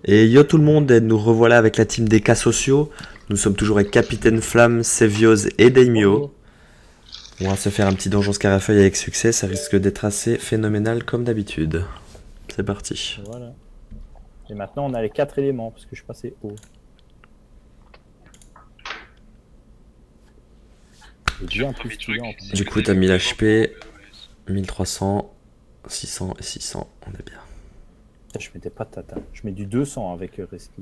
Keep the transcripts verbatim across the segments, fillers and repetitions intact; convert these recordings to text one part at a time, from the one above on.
Et yo tout le monde, et nous revoilà avec la team des cas sociaux. Nous sommes toujours avec Capitaine Flamme, Sevios et Daimyo. On va se faire un petit donjon Scarafeuille avec succès, ça risque d'être assez phénoménal comme d'habitude. C'est parti. Voilà. Et maintenant on a les quatre éléments parce que je suis passé haut. Et bien plus stylé en plus. Du coup t'as mille H P, mille trois cents, six cents et six cents, on est bien. Je mettais pas de tata, je mets du deux cents avec euh, Rescue.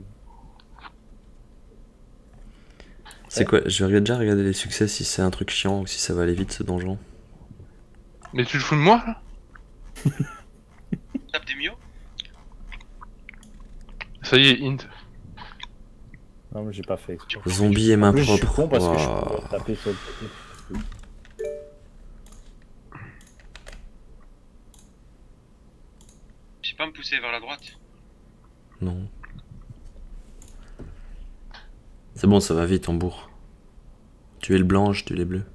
C'est quoi? Je vais déjà regarder les succès si c'est un truc chiant ou si ça va aller vite ce donjon. Mais tu te fous de moi là? Tape des mios. Ça y est, int. Non mais j'ai pas fait exprès. Zombie et main En plus, propre. je suis con parce que je Wow. peux taper sur le côté. Je sais pas me pousser vers la droite. Non. C'est bon, ça va vite, on bourre. Tu es le blanc, je tue les bleus.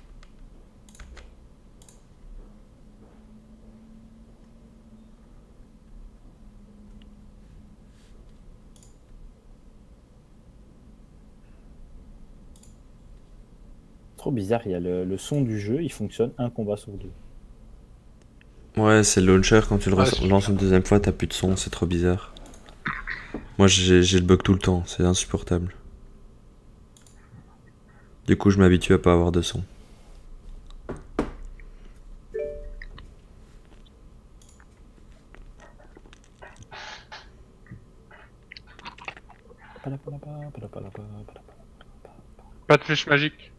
Trop bizarre, il y a le, le son du jeu, il fonctionne un combat sur deux. Ouais, c'est le launcher, quand tu le Ah, re- c'est lances une deuxième fois, t'as plus de son, c'est trop bizarre. Moi j'ai j'ai le bug tout le temps, c'est insupportable. Du coup je m'habitue à pas avoir de son. Pas de flèche magique.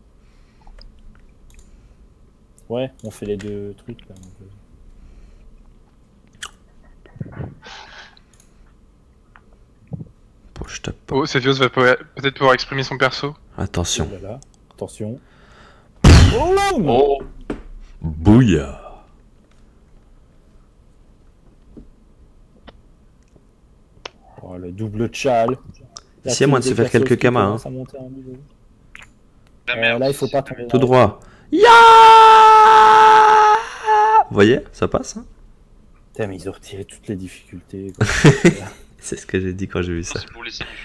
Ouais, on fait les deux trucs là. donc, euh. Bon, je tape pas. Oh, Sephios va peut- peut-être pouvoir exprimer son perso. Attention. Oh là là, attention. Oh! Bouya. Oh, le double tchal. Ici, y a moyen de se faire quelques kamas, hein. La Euh, merde. là, il faut pas tomber. Tout dans- droit. Ya. Vous voyez, ça passe, hein. Putain, mais ils ont retiré toutes les difficultés. quoi. C'est ce que j'ai dit quand j'ai vu ça. C'est pour les saluts.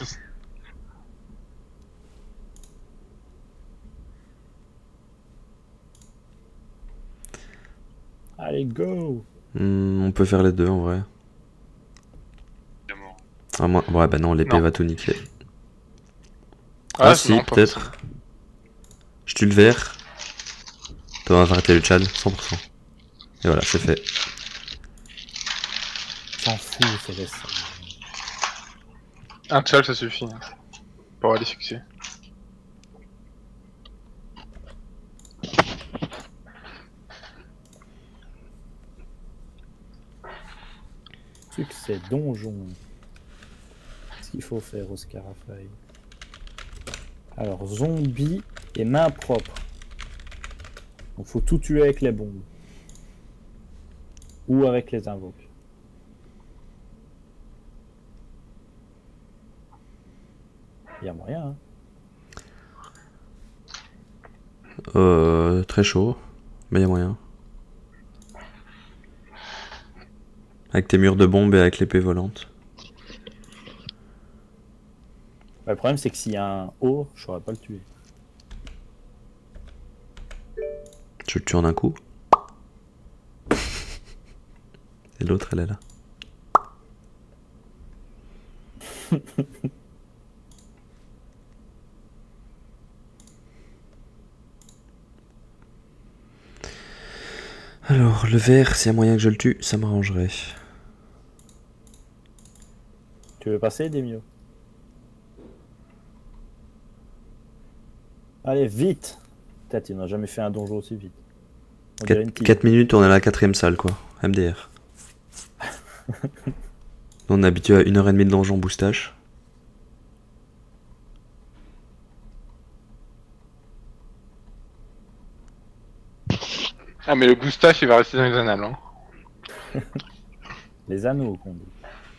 Allez, go! Hmm, on peut faire les deux en vrai. Il est mort. Ah, moi... Ouais, bah non, l'épée Non. va tout niquer. Ah, si, non, pas peut-être. Je tue le vert. Toi, on va arrêter le Tchad, cent pour cent. Et voilà, c'est fait. S'en fout, c'est resté. Un tchal, ça suffit. hein, Pour avoir des succès. Succès, donjon. Qu'est-ce qu'il faut faire au Scarafeuille? Alors, zombie et main propre. Donc, faut tout tuer avec les bombes. Ou avec les invoques. Il y a moyen, hein. Euh, très chaud. Mais y a moyen. Avec tes murs de bombes et avec l'épée volante. Ouais, le problème, c'est que s'il y a un haut, je saurais pas le tuer. Tu le tues en un coup. Et l'autre, elle est là. Alors, le vert, s'il y a moyen que je le tue, ça m'arrangerait. Tu veux passer, Demio? Allez, vite! Peut-être, il n'a jamais fait un donjon aussi vite. On dirait une tigre. quatre minutes, on est à la quatrième salle, quoi. M D R. On est habitué à une heure et demie de donjon boostache. Ah, mais le boostage, il va rester dans les annales. Hein. Les anneaux qu'on dit.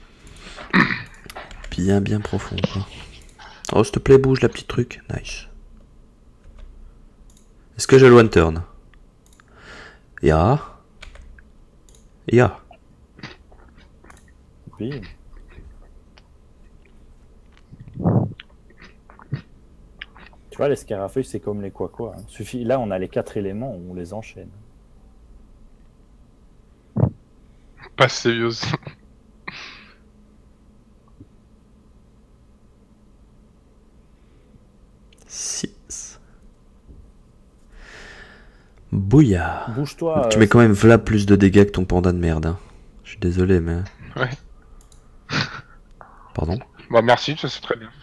Bien, bien profond, quoi. Oh, s'il te plaît, bouge la petite truc. Nice. Est-ce que j'ai le one turn? Ya. Ya. Oui. Tu vois, les scarafeuilles, c'est comme les quoi quoi. Hein. Suffit... Là, on a les quatre éléments, on les enchaîne. Pas sérieuse. six. Bouillard. Bouge-toi. Tu euh, mets quand même v'là plus de dégâts que ton panda de merde. Hein. Je suis désolé, mais. Ouais. Pardon. Bah merci, ça c'est très bien.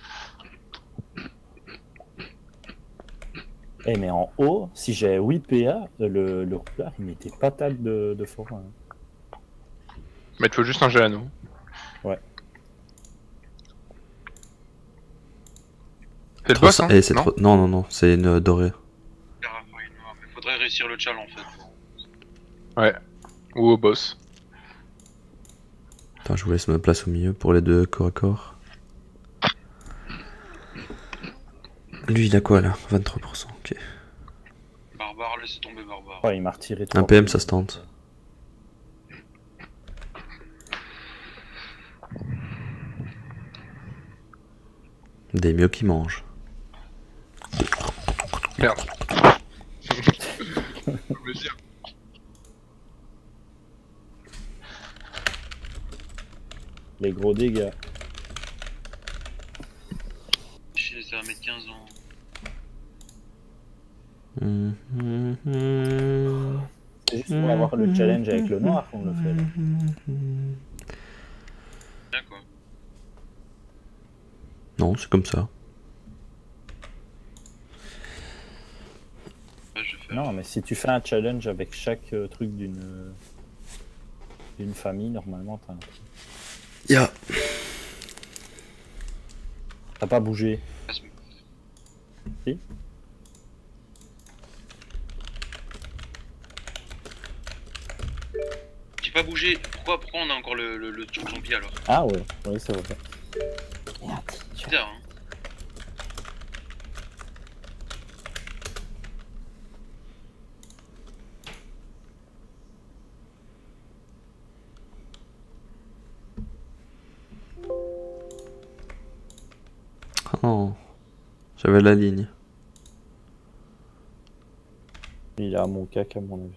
Eh, mais en haut, si j'ai huit P A, le, le roulard, il n'était pas table de, de forain. Hein. Mais il faut juste un jet à nous. Ouais. C'est le Trop boss, sa- hein eh, c'est non trop... Non, non, non, c'est une dorée. Scarafeuille noire. Mais faudrait réussir le challenge en fait. Ouais. Ou au boss. Attends, je vous laisse ma place au milieu pour les deux corps à corps. Lui, il a quoi là? vingt-trois pour cent, ok. Barbare, laissez tomber barbare. Ouais, il m'a retiré Un trois P M, P A. ça se tente. Des mieux qui mangent. Merde. Faut me dire. Les gros dégâts. Chier, ça va mettre quinze ans. Hum, hum, hum. C'est juste pour avoir le challenge avec le noir qu'on le fait. Là. D'accord. Non, c'est comme ça. Ouais, je vais faire. Non, mais si tu fais un challenge avec chaque euh, truc d'une euh, d'une famille, normalement, t'as un... Ya. T'as pas bougé. Passe- Si. J'ai pas bougé. Pourquoi, pourquoi on a encore le, le, le truc zombie alors? Ah ouais, oui, c'est vrai. Bizarre, hein. Oh. J'avais la ligne. Il a mon cac à mon avis.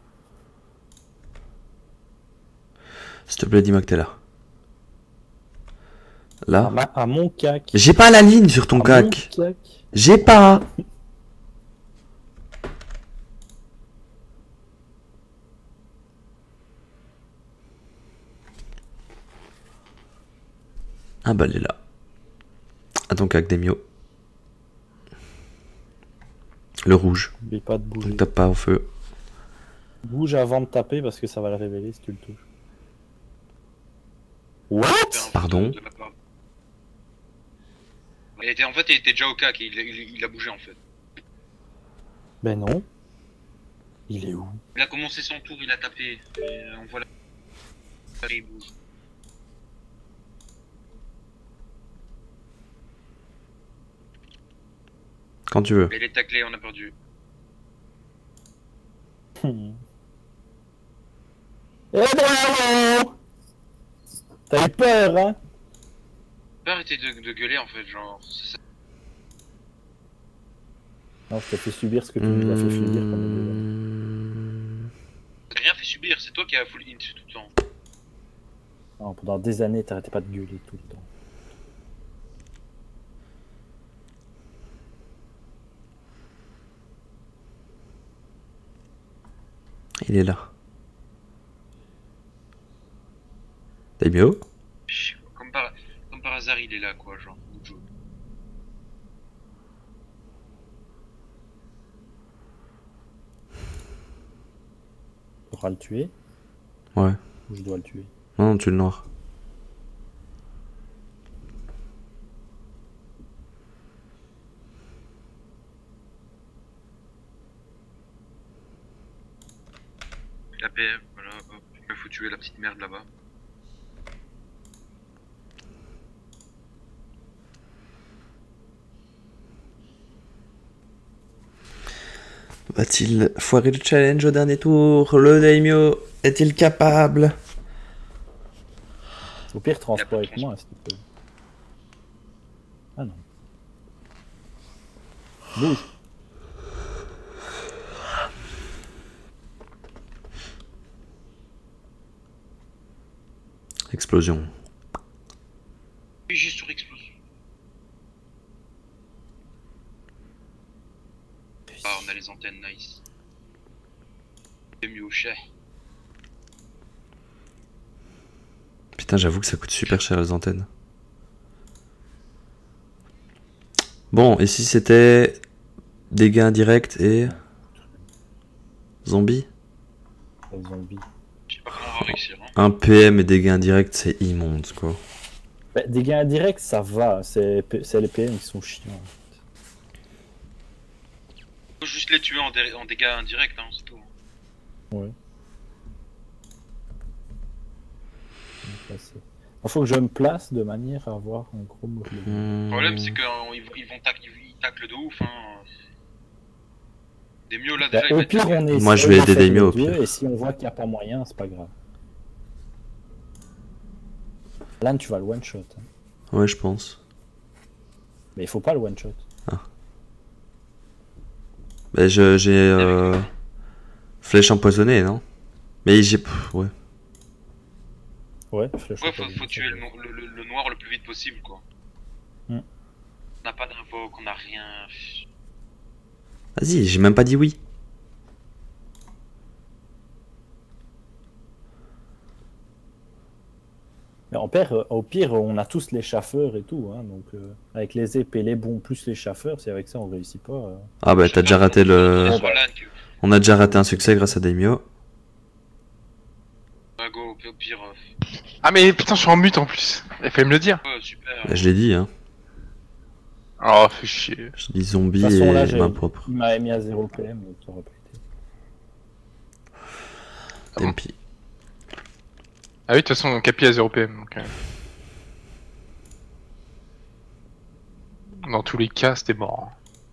S'il te plaît, dis-moi que t'es là. Là. À, ma- à mon cac. J'ai pas la ligne sur ton À mon cac. cac. J'ai pas. Ah bah elle est là. À ton cac, Demio. Le rouge. N'oublie pas de bouger. Donc tape pas au feu. Bouge avant de taper parce que ça va le révéler si tu le touches. What? Faire un Pardon. photo de la part. Il était, en fait, il était déjà au cac et il, il, il a bougé en fait. Ben non. Il est où? Il a commencé son tour, il a tapé. Et euh, on voit la. Il bouge. Quand tu veux. Mais il est taclé, on a perdu. Hmm. Eh bravo! T'as eu peur, hein? Pas arrêter de, de gueuler en fait, genre. c'est ça. Non, je t'ai fait subir ce que tu nous as fait subir comme deux. Mmh. T'as rien fait subir, c'est toi qui as full int tout le temps. Non, pendant des années, t'arrêtais pas de gueuler tout le temps. Il est là. Demio. Comme par, comme par hasard, il est là quoi, genre. Mojo. Tu pourras le tuer Ouais. ou je dois le tuer? Non, non, tu le noir. La P M, voilà, hop. Il faut tuer la petite merde là-bas. Va-t-il foirer le challenge au dernier tour? Le Daimyo est-il capable? Au pire, Y a transport pas de avec moi, s'il te plaît. Ah non. Bouge. Explosion. Oui, juste sur explosion. Ah, on a les antennes, nice. C'est mieux au chat. Putain, j'avoue que ça coûte super cher les antennes. Bon, et si c'était dégâts indirects et zombies? Les zombies. Je sais pas comment on va réussir. Hein. Un P M et dégâts indirects, c'est immonde quoi. Bah, dégâts indirects, ça va. C'est c'est les P M qui sont chiants. Faut juste les tuer en, dé- en dégâts indirects, hein, c'est tout. Ouais. Il faut que je me place de manière à avoir un gros mouvement. Hmm. Le problème, c'est qu'ils vont tac- ils taclent de ouf. Hein. Des mieux là Bah, déjà. ils au mettent- pire, on est. Moi, je vais aider des mieux, au dieux, pire. Et si on voit qu'il n'y a pas moyen, c'est pas grave. Là, tu vas le one shot. Hein. Ouais, je pense. Mais il faut pas le one shot. Bah, je- j'ai euh... flèche empoisonnée, non? Mais j'ai... pff, ouais. Ouais, je le Ouais, faut, faut tuer le, no- le, le- le noir le plus vite possible, quoi. Hmm. On n'a pas d'invoque, on n'a rien. Vas-y, j'ai même pas dit oui. Mais en pire, au pire, on a tous les chaffeurs et tout. Hein, donc, euh, avec les épées, les bons plus les chaffeurs, si avec ça on réussit pas. euh. Ah bah, t'as déjà raté le... C'est soit là que. On a déjà raté un succès grâce à Daimyo. Ah, go, au pire. euh, Ah mais putain, je suis en mute en plus. Il fallait me le dire. Ouais, super. Bah, je l'ai dit, hein. Oh, fais chier. Je dis zombie De toute façon, là, et j'ai- main propre. Il m'avait mis à zéro P M, donc ça aurait pas été. Tant pis. Ah oui, de toute façon, Capi à zéro P M. Donc, euh... Dans tous les cas, c'était mort.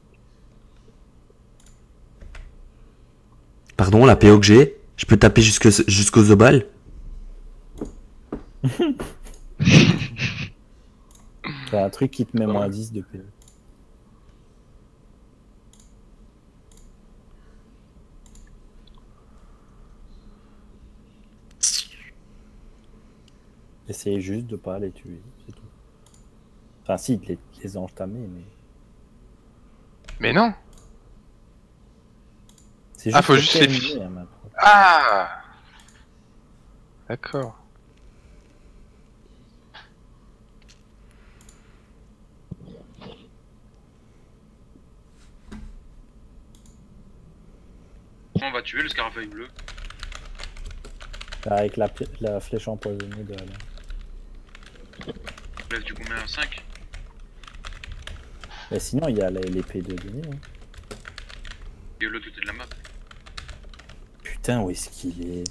Pardon, la P O que j'ai, je peux taper jusque, jusqu'aux obales? C'est un truc qui te met moins dix de P M. Essayez juste de pas les tuer, c'est tout. Enfin, si, de les, de les entamer, mais. Mais non. C'est Ah, faut le juste les terminer, fi- hein, maintenant. Ah. D'accord. On va tuer le scarafeuille bleu. Avec la, pi- la flèche empoisonnée de Alain. On lève du combien? cinq. Mais sinon, il y a la- l'épée de Denis. Hein. Et l'autre côté de la map. Putain, où est-ce qu'il est?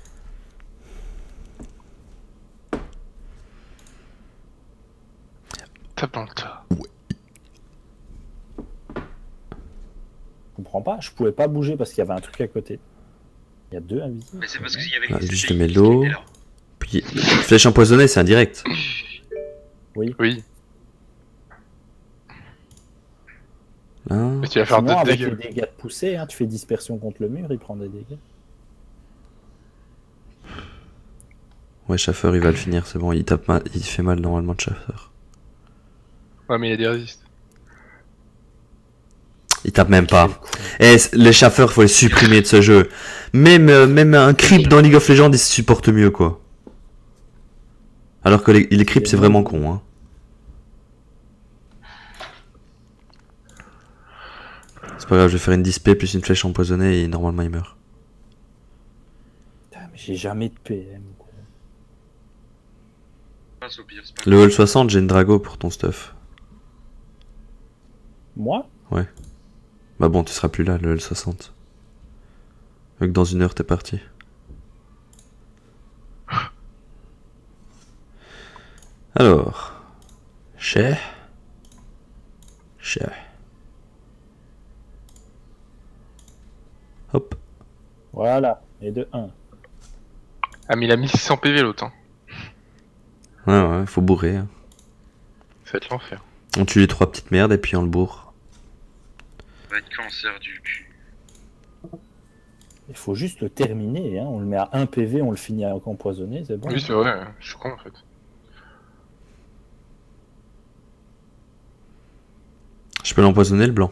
Tape dans le tas. Je comprends pas, je pouvais pas bouger parce qu'il y avait un truc à côté. Il y a deux invisibles. Mais c'est parce qu'il y avait Ah, les juste C G I le qui mélo. étaient là. Puis, flèche empoisonnée, c'est indirect. Oui. Là. Mais tu vas faire Sinon, deux avec dégâts. les dégâts de poussée, hein, tu fais dispersion contre le mur, il prend des dégâts. Ouais, Schaffer, il va le finir, c'est bon, il tape mal, il fait mal normalement de Schaffer. Ouais, mais il y a des résistes. Il tape même pas. Quel con. Eh, c- les Schaffer, faut les supprimer de ce jeu. Même, euh, même un creep dans League of Legends, il se supporte mieux, quoi. Alors que les, les creeps, c'est vraiment con, hein. C'est pas grave, je vais faire une dispé plus une flèche empoisonnée et normalement il meurt. Putain, mais j'ai jamais de P M. Quoi. Passe au pire, c'est pas Le Hall soixante, j'ai une Drago pour ton stuff. Moi? Bah bon, tu seras plus là, le Hall soixante. Vu que dans une heure, t'es parti. Alors. Cher. Cher. Hop. Voilà, et de un. Ah, mais il a mis six cents P V l'autre. Hein. Ouais, ouais, faut bourrer. Hein. Ça va être l'enfer. On tue les trois petites merdes et puis on le bourre. va être cancer du cul. Il faut juste le terminer, hein. On le met à un P V, on le finit à empoisonné, c'est bon. Oui, c'est vrai, je suis con en fait. Je peux l'empoisonner le blanc.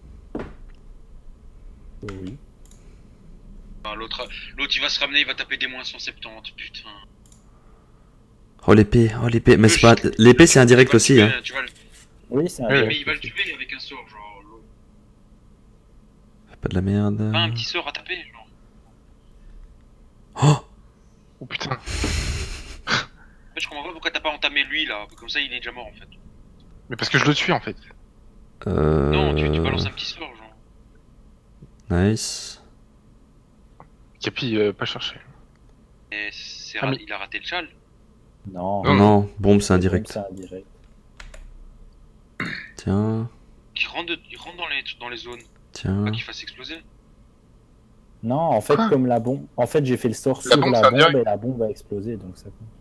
Oui. Enfin, L'autre, l'autre il va se ramener, il va taper des moins cent soixante-dix, putain. Oh l'épée, oh l'épée. Mais Le c'est pas. shit. L'épée c'est indirect Tu vas le aussi, tuer, hein. Tu vas le... Oui, c'est un Oui, direct Mais il va le aussi. tuer avec un sort, genre. l'autre. Fais pas de la merde. Pas un petit sort à taper, genre. Oh Oh putain. En fait, je comprends pas pourquoi t'as pas entamé lui là, comme ça il est déjà mort en fait. Mais parce que je le tue en fait. Euh... Non, tu, tu balances un petit sort, genre. Nice. Capi, euh, pas chercher. Et c'est Ah, ra- mais- il a raté le chal. Non, Non, Non, bombe c'est Bon, indirect. c'est indirect. Tiens, Il rentre, de- il rentre dans les, dans les zones, tiens. pas qu'il fasse exploser. Non, en fait, Quoi comme la bombe. En fait, j'ai fait le sort La sur bombe, la c'est bombe indirect. et la bombe a explosé, donc ça compte.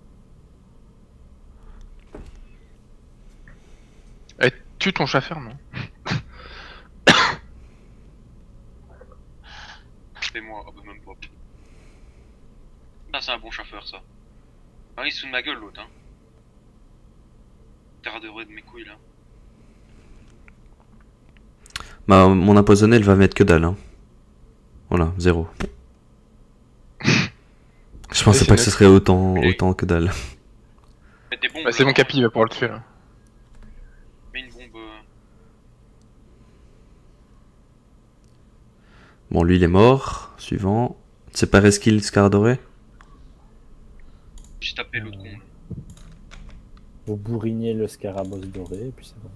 Eh, tue ton chauffeur, non? Fais-moi, oh, bah, même pas. Ah, c'est un bon chauffeur ça. Ah, il se fout de ma gueule l'autre, hein. Terre de de mes couilles là. Bah, mon empoisonné, elle va mettre que dalle, hein. Voilà, zéro. Je pensais c'est pas que ce net. serait autant, Oui. autant que dalle. Mets des bombes. Bah, c'est là. mon Capi, il va pouvoir le tuer là. Mets une bombe. euh, Bon, lui, il est mort. Suivant. C'est pas Reskill Scar doré? J'ai tapé l'autre con. là. Vous bourrinez le scarabosse doré, et puis c'est bon.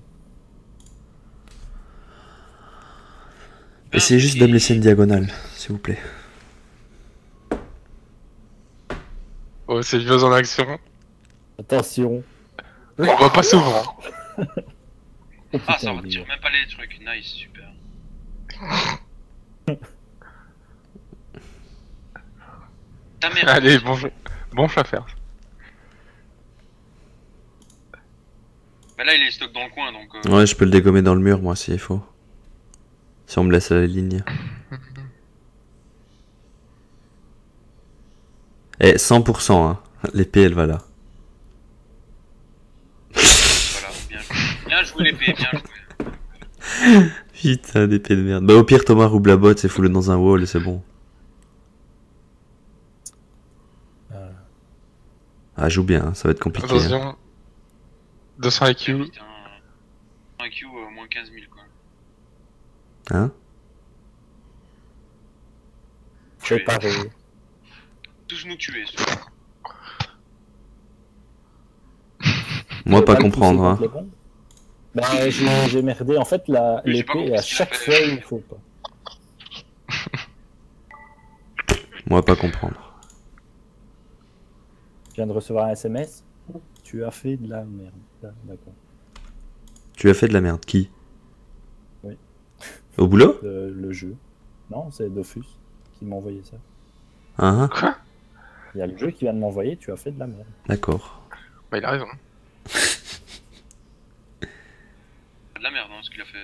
Essayez juste de me laisser une diagonale, s'il vous plaît. Oh, c'est vieux en action. Attention. On va pas souvent. Oh, Ah, putain, ça il retire est- même pas les trucs. Nice, super. Ta mère. Allez, bon, jeu- bon chauffeur. Bah là il est stock dans le coin donc. euh, Ouais, je peux le dégommer dans le mur, moi, s'il faut. Si on me laisse à la ligne. Eh, cent pour cent, hein. L'épée, elle va là. Voilà, bien joué. Bien joué l'épée, bien joué. Putain, d'épée de merde. Bah, au pire, Thomas roule la botte et fout-le dans un wall et c'est bon. Voilà. Ah, joue bien, hein, ça va être compliqué. hein. Attention. deux cents I Q. Putain. I Q euh, moins quinze mille quoi. Hein? C'est Tuer. pareil. Tous nous tuer. ceux-là. Moi, Vous pas pouvez le comprendre, pousser hein. contre les bombes. Bah, j'ai j'ai merdé. En fait, la- Mais j'ai pas l'épée, compris à ce qu'il a chaque fait. fois, il faut pas. Moi, pas comprendre. Je viens de recevoir un S M S. Tu as fait de la merde. Ah, d'accord. Tu as fait de la merde, qui? Oui. Au boulot? Le, le jeu. Non, c'est Dofus qui m'a envoyé ça. Hein, hein. Quoi? Il y a le jeu qui vient de m'envoyer, tu as fait de la merde. D'accord. Bah, il a raison. De la merde hein, ce qu'il a fait.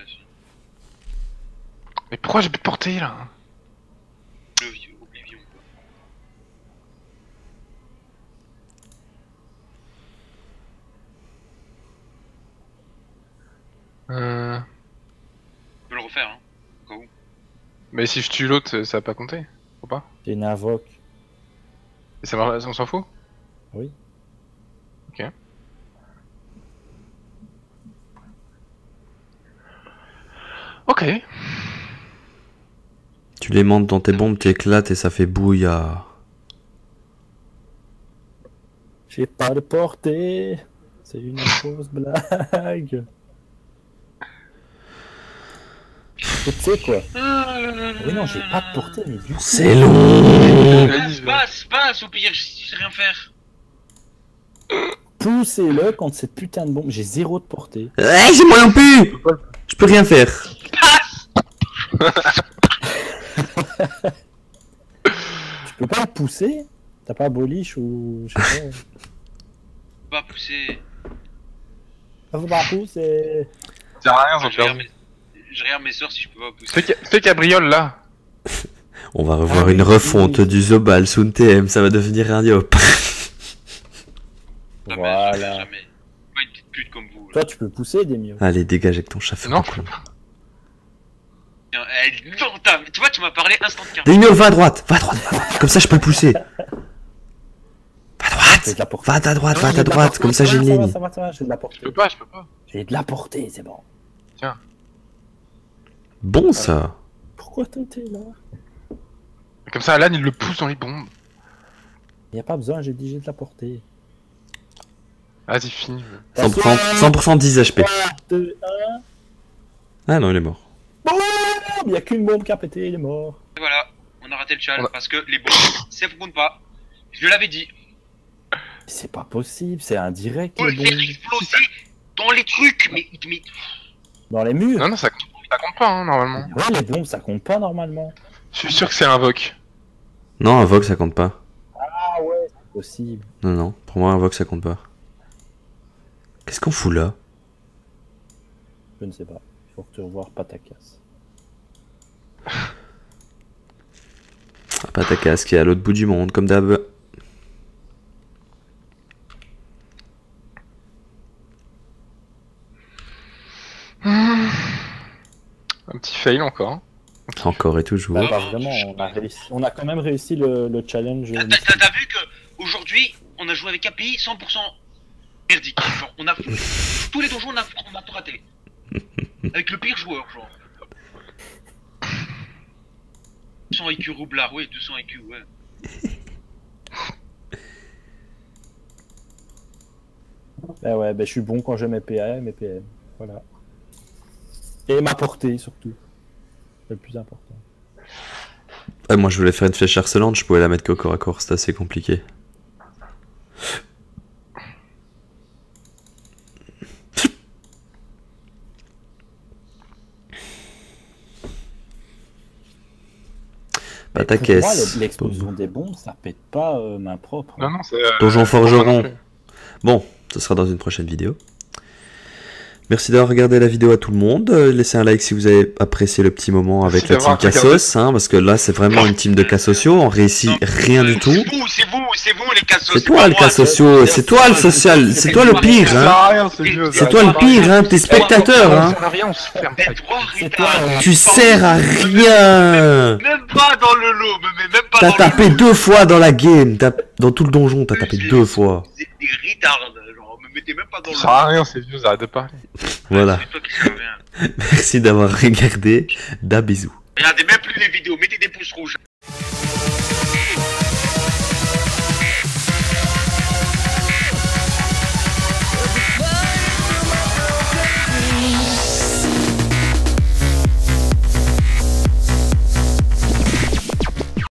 Mais pourquoi j'ai pu porter là? Le vieux Oblivion quoi. Euh... Tu peux le refaire hein. Au cas où. Mais si je tue l'autre, ça va pas compter? Faut pas? J'ai une invoque. Et ça va, on s'en fout? Oui. Ok. Ok. Tu les montes dans tes bombes, t'éclates et ça fait bouillard. J'ai pas de portée. C'est une fausse blague. Tu sais quoi? Oui, non, j'ai pas de portée, mais du coup. C'est long! Passe, passe, passe, au pire, je sais rien faire. Poussez-le contre cette putain de bombe. J'ai zéro de portée. Eh, j'ai moi non plus! Je peux rien faire. Tu peux pas le pousser? T'as pas boliche ou. Je sais Pas pousser. pas. Faut pas pousser. Ça sert à rien, Je j'en vais perds. remettre- je regarde mes soeurs si je peux pas pousser. Fais, ca- fais cabriole là. On va revoir Ah une oui, refonte oui. du Zobal sous T M, ça va devenir un diop. Jamais, Voilà. jamais, jamais. Pas une petite pute comme vous. Là. Toi, tu peux pousser des mieux. Allez, dégage avec ton chat. fais Non, pas je peux con. pas. Tiens, eh, non, t'as- tu vois, tu m'as parlé instant car. Daimyo, va à droite, va à droite, va à droite. Comme ça, je peux le pousser. Va à J'ai droite, de la portée. va à droite, Non, va j'ai à de la droite. portée, Comme ça, j'ai une Ça va, ligne. ça va, ça va, j'ai de la Je portée. peux pas, je peux pas. J'ai de la portée, c'est bon. Bon, ça. Pourquoi t'es là? Comme ça, Alan il le pousse dans les bombes. Y a pas besoin, j'ai dit j'ai de la portée. Vas-y, finis. cent pour cent, cent pour cent dix H P. trois, deux, un. Ah non, il est mort. Boum! Y a qu'une bombe qui a pété, il est mort. Et voilà, on a raté le challenge On a- parce que les bombes, ça compte pas. Je l'avais dit. C'est pas possible, c'est indirect Faut les le faire bombes. exploser dans les trucs, mais, mais Dans les murs. Non, non, ça, compte- ça compte pas, hein, normalement. Ouais, les bombes ça compte pas normalement. Je suis sûr que c'est un Vogue. Non, un Vogue, ça compte pas. Ah ouais, c'est possible. Non, non, pour moi, un Vogue, ça compte pas. Qu'est-ce qu'on fout là? Je ne sais pas. Il faut te revoir Patakas. Pas ta casse qui est à l'autre bout du monde, comme d'hab. Un petit fail encore. hein. Encore et toujours. Bah, pas vraiment, on a, réussi... on a quand même réussi le, le challenge. T'as- t'as t'as- t'as vu que aujourd'hui on a joué avec A P I cent pour cent merdique. Genre, on a tous les donjons on a, on a tout raté. Avec le pire joueur, genre. deux cents I Q roublard, ouais, deux cents I Q, ouais. Bah ouais, bah je suis bon quand je mets P M et P M. Voilà. Et ma portée surtout. C'est le plus important. Ah, moi, je voulais faire une flèche harcelante, je pouvais la mettre qu'au corps à corps, c'était assez compliqué. Pas ta Pour moi, caisse. l'explosion des bombes, ça pète pas euh, main propre. Non, non, c'est. euh, Donjon pour moi forgeron. non plus. Bon, ce sera dans une prochaine vidéo. Merci d'avoir regardé la vidéo à tout le monde. Euh, Laissez un like si vous avez apprécié le petit moment avec Merci la team d'avoir Cassos, hein, parce que là c'est vraiment une team de cas sociaux, on réussit Non, rien euh, du tout. C'est vous, c'est vous, c'est vous les cassos. C'est toi pas le moi. cas sociaux, c'est toi le social, c'est toi le pire, Ça sert hein. à rien, ce jeu. C'est toi le pire, hein, t'es spectateur, Ça hein. sert à rien, on se ferme. Mais toi, C'est Rita, toi, euh, Tu sers à rien. même pas dans le lot, mais mais même pas T'as dans tapé le lot. deux fois dans la game, t'as- dans tout le donjon, t'as tapé deux fois. Vous êtes des retards, genre, me mettez même pas dans Ça le sert à rien, c'est vieux, arrête de parler. Voilà. C'est toi qui sers à rien. Merci d'avoir regardé. Da bisous. Regardez même plus les vidéos, mettez des pouces rouges.